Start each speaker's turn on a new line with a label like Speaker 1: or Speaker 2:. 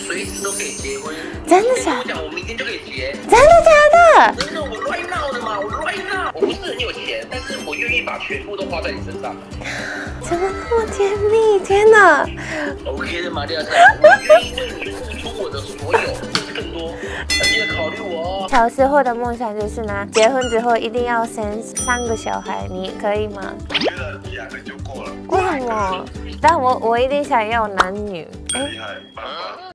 Speaker 1: 随时都可以结婚。
Speaker 2: 真的假的？
Speaker 1: 我讲，我明天就可以结。
Speaker 2: 真的假的？
Speaker 1: 真的，我right now的嘛，我right now。我不是很有钱，但是我愿意把全部都花在你身上。
Speaker 2: 怎么那么甜蜜？天哪
Speaker 1: ！OK 的，玛利亚姐，我愿意为你付出我的所有，甚至更多。记得考虑我哦。
Speaker 2: 乔师傅的梦想就是呢，结婚之后一定要生3个小孩，你可以吗？
Speaker 3: 我觉得2个就够了。
Speaker 2: 为什么？但我一定想要男女。
Speaker 3: 厉害，棒棒。